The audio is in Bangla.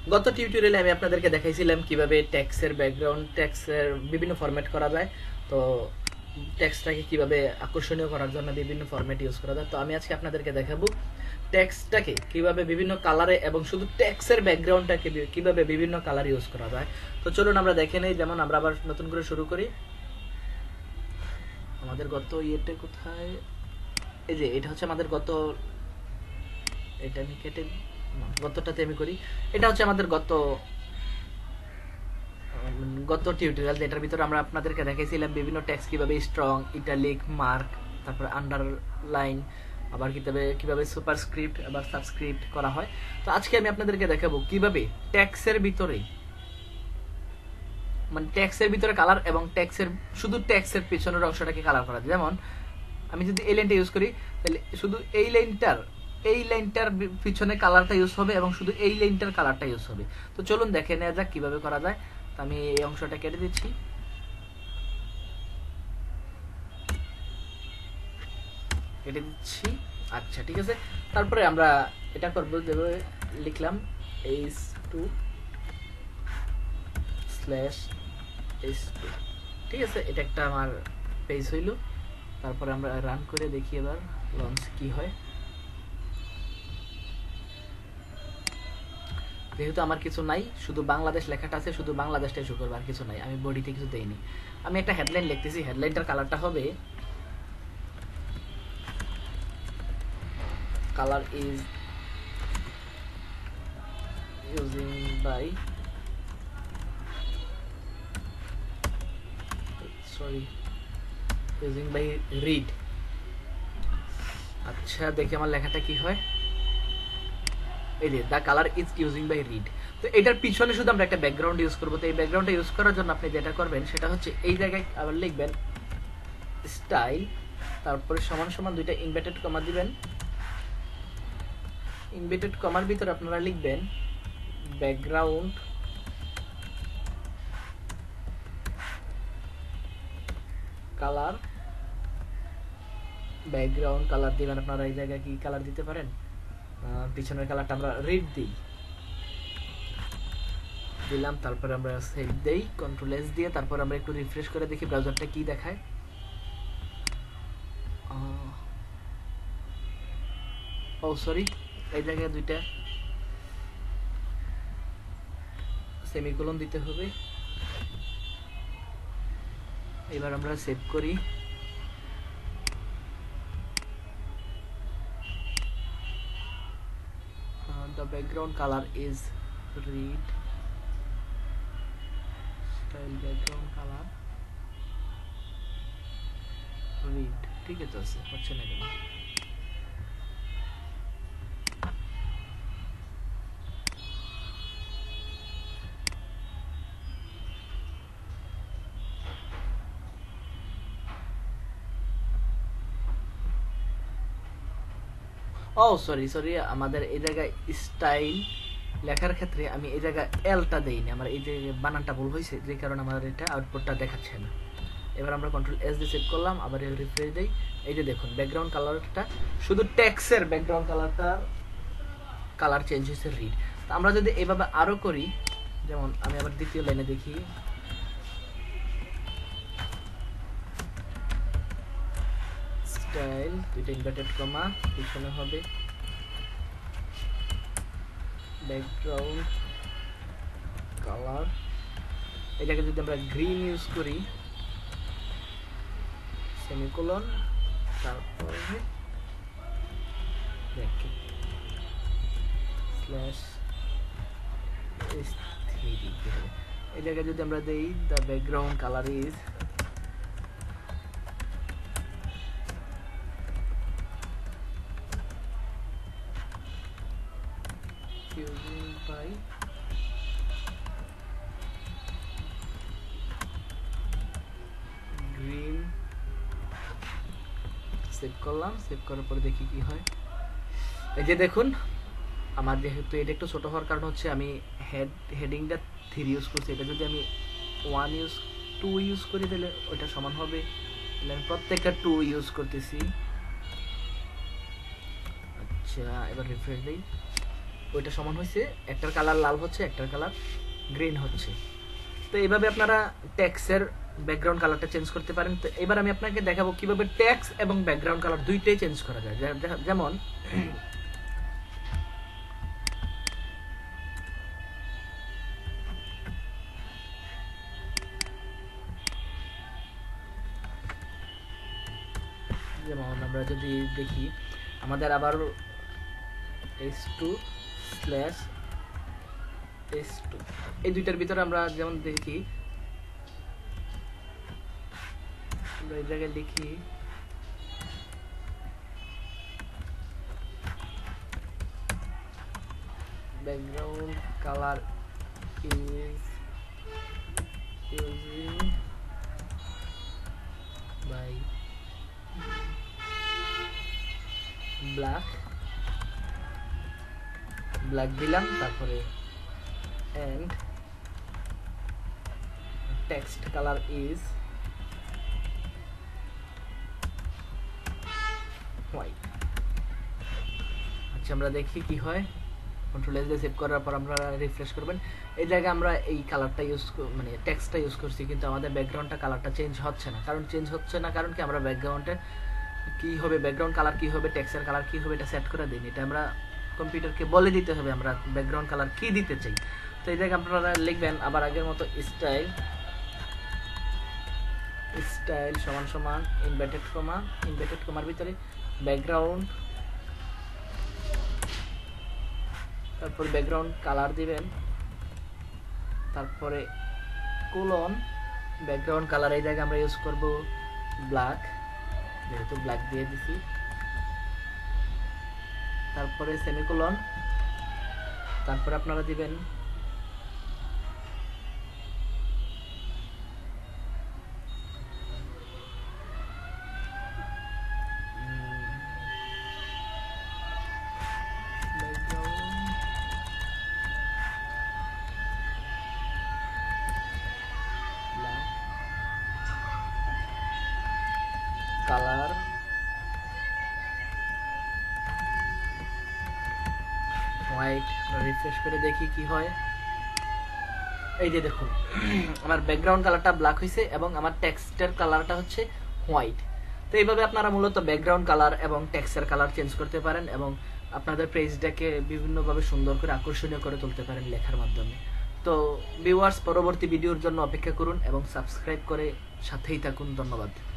গত টিউটোরিয়ালে আমি আপনাদেরকে দেখাইছিলাম কিভাবে টেক্সটের ব্যাকগ্রাউন্ড টেক্সটের বিভিন্ন ফরম্যাট করা যায়। তো টেক্সটটাকে কিভাবে আকর্ষণীয় করার জন্য বিভিন্ন ফরম্যাট ইউজ করা যায়। তো আমি আজকে আপনাদেরকে দেখাবো টেক্সটটাকে কিভাবে বিভিন্ন কালারে এবং শুধু টেক্সটের ব্যাকগ্রাউন্ডটাকে কিভাবে বিভিন্ন কালার ইউজ করা যায়। তো চলুন আমরা দেখে নেই। যেমন আমরা আবার নতুন করে শুরু করি। আমাদের গত ইয়েটা কোথায়? এই যে এটা হচ্ছে আমাদের গত, এটা আমি কেটে গতটাতে আমি করি। এটা হচ্ছে আমাদের গত টিউটোরিয়াল, যেটার ভিতরে আমরা আপনাদেরকে দেখাইছিলাম বিভিন্ন টেক্সট কিভাবে স্ট্রং, ইটালিক, মার্ক, তারপর আন্ডারলাইন, আবার কিভাবে সুপারস্ক্রিপ্ট আবার সাবস্ক্রিপ্ট করা হয়। তো আজকে আমি আপনাদেরকে দেখাবো কিভাবে টেক্সটের ভিতরে, মানে টেক্সটের ভিতরে কালার এবং শুধু টেক্সটের পিছনের অংশটাকে কালার করা যায়। যেমন আমি যদি এই লাইনটা ইউজ করি, তাহলে শুধু এই লাইনটার পিছনে কালারটা ইউজ হবে এবং শুধু এই লাইনটার কালারটা ইউজ হবে। তো চলুন দেখে নেওয়া যাক কিভাবে করা যায়। তো আমি এই অংশটা কেটে দিচ্ছি। আচ্ছা, ঠিক আছে। তারপরে আমরা এটা করবো, যেভাবে লিখলাম h2/h2, ঠিক আছে। এটা একটা আমার পেজ হইল। তারপরে আমরা রান করে দেখি এবার লঞ্চ কি হয়। যেহেতু আমার কিছু নাই, শুধু বাংলাদেশ লেখাটা আছে, শুধু বাংলাদেশটাই শো করবো, আর কিছু নাই। আমি বডিতে কিছু দেইনি। আমি একটা হেডলাইন লিখতেছি। হেডলাইনটার কালারটা হবে, colour is using by red. আচ্ছা, দেখি আমার লেখাটা কি হয়। এই যে the colour is using by red. তো এটার পিছনে শুধু আমরা একটা ব্যাকগ্রাউন্ড ইউজ করবো। তো এই ব্যাকগ্রাউন্ডটা ইউজ করার জন্য আপনি যেটা করবেন সেটা হচ্ছে এই জায়গায় আবার লিখবেন স্টাইল, তারপরে সমান সমান দুইটা ইনভার্টেড কমা দিবেন। ইনভার্টেড কমার ভিতরে আপনারা লিখবেন ব্যাকগ্রাউন্ড কালার। ব্যাকগ্রাউন্ড কালার দিবেন আপনারা। এই জায়গায় কি কালার দিতে পারেন? পিছনের কালারটা আমরা রেড দিলাম। তারপরে আমরা সেভ দেই কন্ট্রোল এস দিয়ে। তারপর আমরা একটু রিফ্রেশ করে দেখি ব্রাউজারটা কি দেখায়। ও সরি, এই জায়গায় দুইটা সেমিকোলন দিতে হবে। এবার আমরা সেভ করি। the background color is red, style background color red, ঠিক আছে। হচ্ছে না কেন? ও সরি, আমাদের এই জায়গায় স্টাইল লেখার ক্ষেত্রে আমি এই জায়গায় এলটা দেইনি। আমার এই যে বানানটা ভুল হয়েছে, যে কারণে আমাদের এটা আউটপুটটা দেখাচ্ছে না। এবার আমরা কন্ট্রোল এস দিয়ে সেভ করলাম, আবার রিফ্রেশ দেই। এই যে দেখুন ব্যাকগ্রাউন্ড কালারটা, শুধু টেক্সটের ব্যাকগ্রাউন্ড কালারটা কালার চেঞ্জ হয়েছে রিড। আমরা যদি এইভাবে আরো করি, যেমন আমি আবার দ্বিতীয় লাইনে দেখি, স্টাইল দুইটা ইনভার্টেড কমা, পিছনে হবে ব্যাকগ্রাউন্ড কালার। এটাকে যদি আমরা গ্রিন ইউজ করি, সেমিকোলন, তারপরে স্ল্যাশ এই জায়গায় যদি আমরা দেই the background colour is using by green, save করলাম। সেভ করার পরে দেখি কি হয়। এই যে দেখুন, আমার যেহেতু এটা একটু ছোট হওয়ার কারণ হচ্ছে আমি হেডিংটা 3 ইউজ করছি। এটা যদি আমি 2 ইউজ করি তাহলে ওইটা সমান হবে। তাহলে আমি প্রত্যেকটা 2 ইউজ করতেছি। আচ্ছা, এবার রিফ্রেশ দিই। ওইটা সমান হয়েছে, একটার কালার লাল হচ্ছে, একটার কালার গ্রিন হচ্ছে। তো এইভাবে আপনারা টেক্সের ব্যাকগ্রাউন্ড কালারটা চেঞ্জ করতে পারেন। তো এবার আমি আপনাকে দেখাবো কিভাবে টেক্সট এবং ব্যাকগ্রাউন্ড কালার দুইটাই চেঞ্জ করা যায়। যেমন আমরা যদি দেখি আমাদের আবার h2 স্ল্যাশ h2 এই দুইটার ভিতরে আমরা যেমন দেখি, আমরা এই জায়গায় লিখি background color is using by black দিলাম, তারপরে and text color is white। আচ্ছা আমরা দেখি কি হয়। কন্ট্রোল এস দিয়ে সেভ করার পর আমরা রিফ্রেশ করবেন। এই জায়গায় আমরা এই কালারটা মানে টেক্সটটা ইউজ করছি, কিন্তু আমাদের ব্যাকগ্রাউন্ডটা কালারটা চেঞ্জ হচ্ছে না। কারণ কি আমরা ব্যাকগ্রাউন্ডে কি হবে, ব্যাকগ্রাউন্ড কালার কি হবে, টেক্সটের কালার কি হবে এটা সেট করে দিই। এটা আমরা কম্পিউটারকে বলে দিতে হবে আমরা ব্যাকগ্রাউন্ড কালার কি দিতে চাই। তো এই জায়গায় আপনারা লিখবেন আবার আগের মতো স্টাইল সমান সমান ইনভার্টেড কমার ভিতরে ব্যাকগ্রাউন্ড, তারপর ব্যাকগ্রাউন্ড কালার দিবেন, তারপরে কোলন ব্যাকগ্রাউন্ড কালার। এই জায়গায় আমরা ইউজ করব ব্ল্যাক, যেহেতু ব্ল্যাক দিয়ে দিছি, তারপরে সেমিকোলন, তারপরে আপনারা দিবেন কালার হোয়াইট। রিফ্রেশ করে দেখি কি হয়। এই যে দেখুন আমার ব্যাকগ্রাউন্ড কালারটা ব্ল্যাক হয়েছে এবং আমার টেক্সটের কালারটা হচ্ছে হোয়াইট। তো এইভাবে আপনারা মূলত ব্যাকগ্রাউন্ড কালার এবং টেক্সটের কালার চেঞ্জ করতে পারেন এবং আপনাদের পেজটাকে বিভিন্নভাবে সুন্দর করে আকর্ষণীয় করে তুলতে পারেন লেখার মাধ্যমে। তো ভিউয়ার্স, পরবর্তী ভিডিওর জন্য অপেক্ষা করুন এবং সাবস্ক্রাইব করে সাথেই থাকুন। ধন্যবাদ।